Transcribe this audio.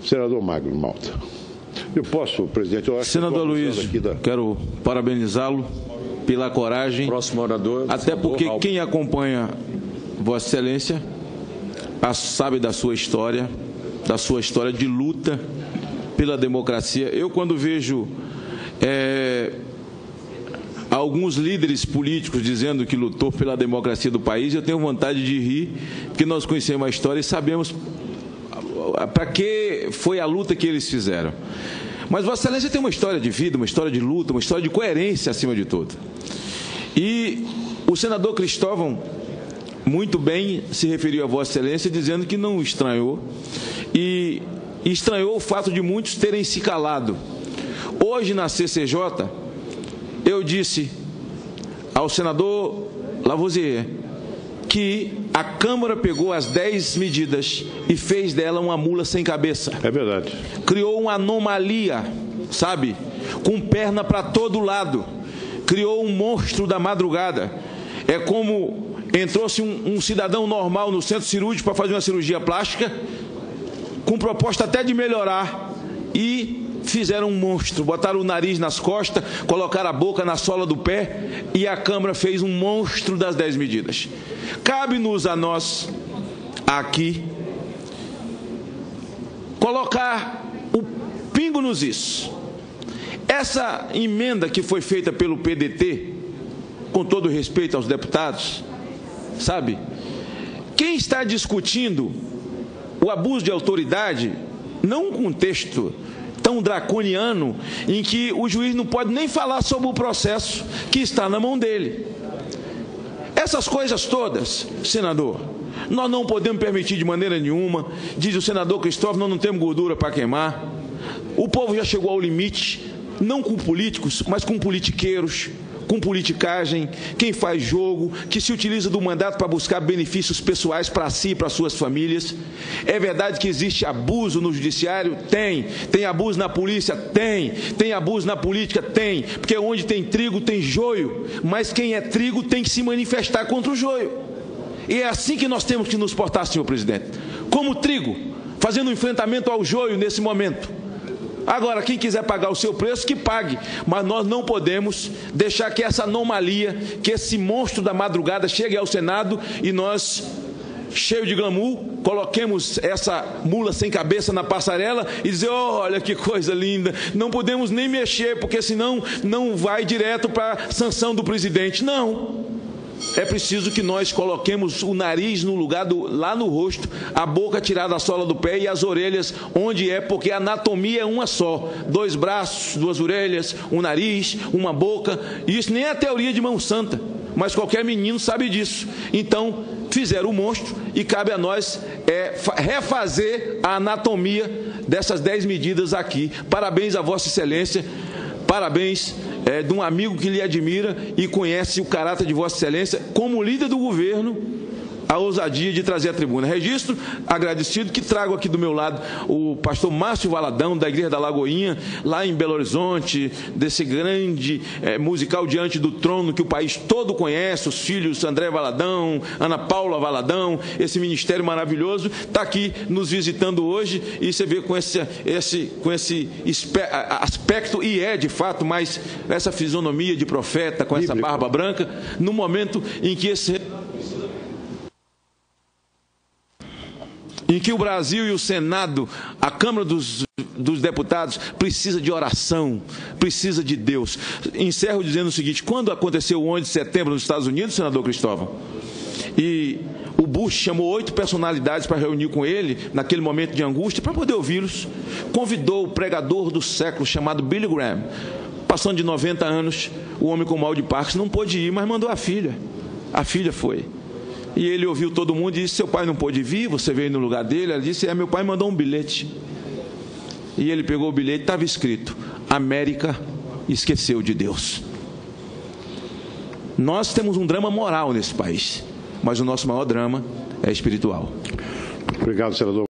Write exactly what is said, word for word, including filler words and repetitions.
Senador Magno Malta. Eu posso, presidente? Eu acho Senador Luiz, da... quero parabenizá-lo pela coragem. Próximo orador. Até porque quem acompanha Vossa Excelência sabe da sua história, da sua história de luta pela democracia. Eu, quando vejo é, alguns líderes políticos dizendo que lutou pela democracia do país, eu tenho vontade de rir, porque nós conhecemos a história e sabemos para que foi a luta que eles fizeram. Mas Vossa Excelência tem uma história de vida, uma história de luta, uma história de coerência acima de tudo. E o senador Cristóvão muito bem se referiu a Vossa Excelência, dizendo que não estranhou, e estranhou o fato de muitos terem se calado. Hoje, na C C J, eu disse ao senador Lavoisier que a Câmara pegou as dez medidas e fez dela uma mula sem cabeça. É verdade. Criou uma anomalia, sabe, com perna para todo lado. Criou um monstro da madrugada. É como entrou-se um, um cidadão normal no centro cirúrgico para fazer uma cirurgia plástica, com proposta até de melhorar, e fizeram um monstro, botaram o nariz nas costas, colocaram a boca na sola do pé, e a Câmara fez um monstro das dez medidas. Cabe-nos a nós, aqui, colocar o pingo nos is. Essa emenda que foi feita pelo P D T, com todo respeito aos deputados, sabe, quem está discutindo o abuso de autoridade, não um contexto tão draconiano em que o juiz não pode nem falar sobre o processo que está na mão dele. Essas coisas todas, senador, nós não podemos permitir de maneira nenhuma. Diz o senador Cristóvão, nós não temos gordura para queimar. O povo já chegou ao limite, não com políticos, mas com politiqueiros, com politicagem, quem faz jogo, que se utiliza do mandato para buscar benefícios pessoais para si e para suas famílias. É verdade que existe abuso no judiciário? Tem. Tem abuso na polícia? Tem. Tem abuso na política? Tem. Porque onde tem trigo tem joio, mas quem é trigo tem que se manifestar contra o joio. E é assim que nós temos que nos portar, senhor presidente, como trigo, fazendo um enfrentamento ao joio nesse momento. Agora, quem quiser pagar o seu preço, que pague. Mas nós não podemos deixar que essa anomalia, que esse monstro da madrugada chegue ao Senado e nós, cheio de glamour, coloquemos essa mula sem cabeça na passarela e dizer, oh, olha que coisa linda, não podemos nem mexer, porque senão não vai direto para a sanção do presidente. Não. É preciso que nós coloquemos o nariz no lugar, do, lá no rosto, a boca tirada da sola do pé e as orelhas onde é, porque a anatomia é uma só. Dois braços, duas orelhas, um nariz, uma boca. E isso nem é a teoria de mão santa, mas qualquer menino sabe disso. Então, fizeram o monstro e cabe a nós é, refazer a anatomia dessas dez medidas aqui. Parabéns a Vossa Excelência, parabéns É, de um amigo que lhe admira e conhece o caráter de Vossa Excelência como líder do governo, a ousadia de trazer a tribuna. Registro agradecido que trago aqui do meu lado o pastor Márcio Valadão, da Igreja da Lagoinha, lá em Belo Horizonte, desse grande é, musical Diante do Trono, que o país todo conhece, os filhos André Valadão, Ana Paula Valadão, esse ministério maravilhoso, está aqui nos visitando hoje, e você vê com esse, esse, com esse aspecto, e é de fato, mas essa fisionomia de profeta, com essa barba branca, no momento em que esse em que o Brasil e o Senado, a Câmara dos, dos Deputados, precisa de oração, precisa de Deus. Encerro dizendo o seguinte, quando aconteceu o onze de setembro nos Estados Unidos, senador Cristóvão, e o Bush chamou oito personalidades para reunir com ele, naquele momento de angústia, para poder ouvi-los, convidou o pregador do século, chamado Billy Graham, passando de noventa anos, o homem com mal de Parkinson, não pôde ir, mas mandou a filha, a filha foi. E ele ouviu todo mundo e disse, seu pai não pôde vir, você veio no lugar dele? Ela disse, é, meu pai mandou um bilhete. E ele pegou o bilhete, estava escrito, América esqueceu de Deus. Nós temos um drama moral nesse país, mas o nosso maior drama é espiritual. Obrigado, senador.